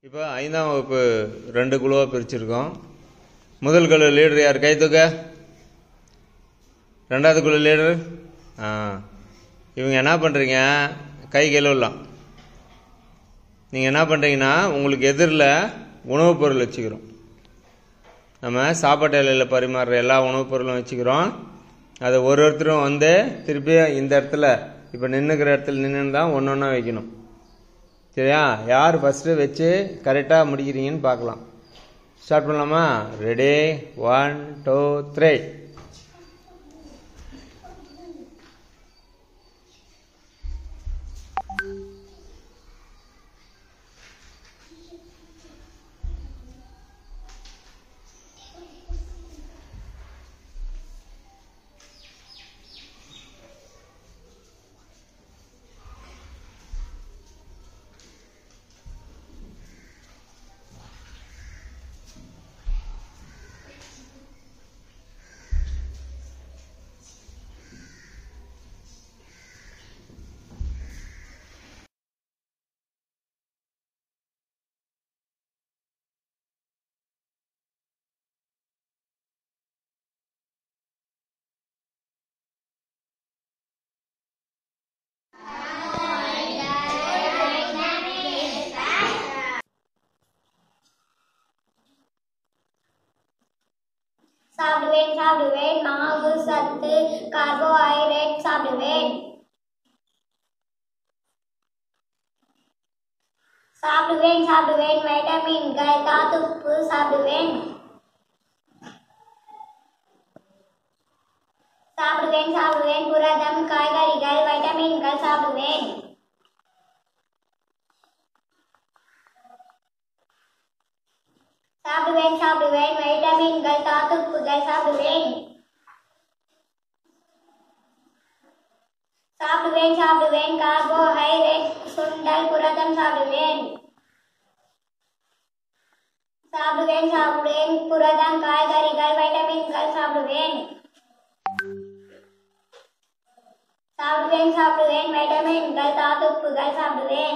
இப்போ 5ஆம் வகுப்பு 2 குழுவாக பிரிச்சிருக்கோம். முதல் குழு லீடர் யார்? கை தூக்க. ரெண்டாவது குழு லீடர் இவங்க என்ன பண்ணுறீங்க? கை கழுவலாம். நீங்கள் என்ன பண்ணுறீங்கன்னா, உங்களுக்கு எதிரில் உணவுப் பொருள் வச்சுக்கிறோம். நம்ம சாப்பாட்டு இலையில் பரிமாறுற எல்லா உணவுப் பொருளும் வச்சுக்கிறோம். அதை ஒருத்தரும் வந்து திருப்பி இந்த இடத்துல இப்போ நின்றுக்கிற இடத்துல நின்று தான் ஒன்று ஒன்றா வைக்கணும். சரியா? யார் ஃபஸ்ட்டு வச்சு கரெக்டாக முடிக்கிறீங்கன்னு பார்க்கலாம். ஸ்டார்ட் பண்ணலாமா? ரெடி, 1 2 3. சாப்பிடுவேன் மாவு சத்து கார்போஹைட்ரேட் சாப்பிடுவேன் வைட்டமின்கள் தாதுப்பு சாப்பிடுவேன் புரதம் காய்கறிகள் வைட்டமின்கள் சாப்பிடுவேன் வைட்டமின்கள் தாதுப்புகள் சாப்பிடுவேன் கார்போஹைட்ரேட் சுண்டல் புரதம் சாப்பிடுவேன் புரதம் காய்கறிகள் வைட்டமின்கள் சாப்பிடுவேன் வைட்டமின்கள் தாதுப்புகள் சாப்பிடுவேன்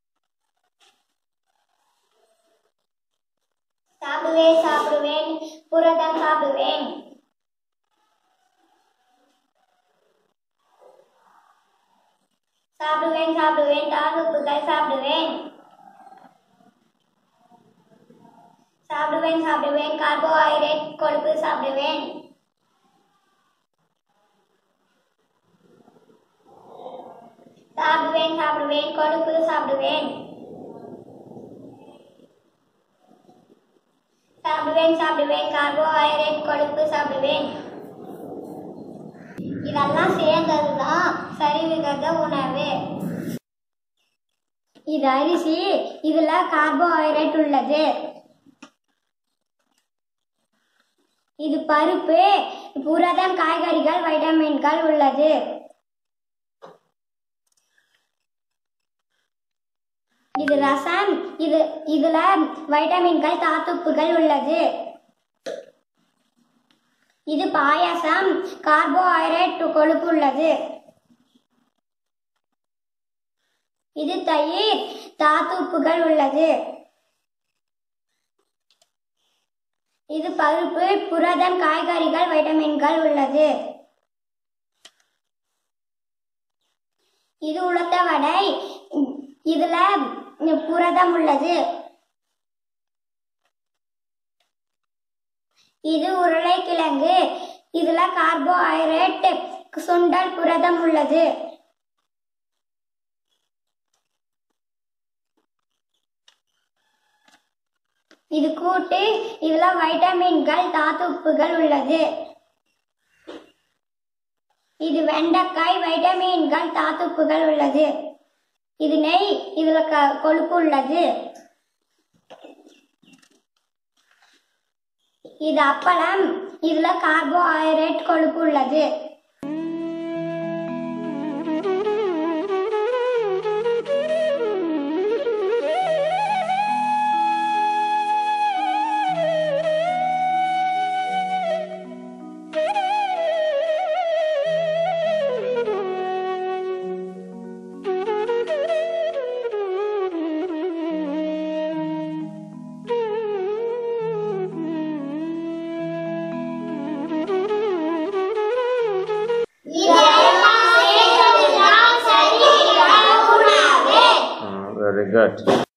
புரதம் சாப்பிடுவேன் தாதுப்புகள் சாப்பிடுவேன் கார்போஹைட்ரேட் கொழுப்பு சாப்பிடுவேன் கொழுப்பு சாப்பிடுவேன் கார்போஹைட்ரேட் கொழுப்பு சாப்பிடுவேன். இதெல்லாம் சேர்ந்ததுதான் சரிவிகித உணவு. இது அரிசி, இதுல கார்போஹைட்ரேட் உள்ளது. இது பருப்பு, புரதம் காய்கறிகள் வைட்டமின்கள் உள்ளது. இது ரசம், இதுல வைட்டமின்கள் தாதுப்புகள் உள்ளது. இது பாயாசம், கார்போஹைட்ரேட் கொழுப்பு உள்ளது. இது தயிர், தாதுப்புகள் உள்ளது. இது பருப்பு, புரதம் காய்கறிகள் வைட்டமின்கள் உள்ளது. இது உளுத்த வடை, இதுல புரதம் உள்ளது. இது உருளைக்கிழங்கு, இதுல கார்போஹைட்ரேட் சுண்டல் புரதம் உள்ளது. இது கூட்டு, இதுல வைட்டமின்கள் தாதுப்புகள் உள்ளது. இது வெண்டைக்காய், வைட்டமின்கள் தாதுப்புகள் உள்ளது. இது நெய், இதுல கொழுப்பு உள்ளது. இது அப்பளம், இதுல கார்போஹைட்ரேட் கொழுப்பு உள்ளது. Very good.